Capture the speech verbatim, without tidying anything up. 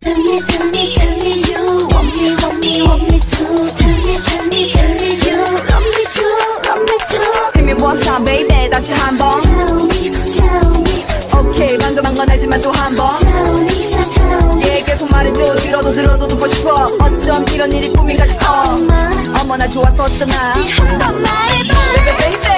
Tell me, tell me, tell me you want me, want me, want me too. Tell me, tell me, tell me you love me too, love me too. Give me one time, baby. 다시 한 번. Tell me, tell me. Okay, 방금 한 건 알지만 또 한 번. Tell me, tell me. Yeah, 계속 말해줘. 들어도 들어도 듣고 싶어. 어쩜 이런 일이 꿈인가 싶어. 엄마, 어머나 좋았었잖아. 다시 한 번 말해봐. Baby, baby.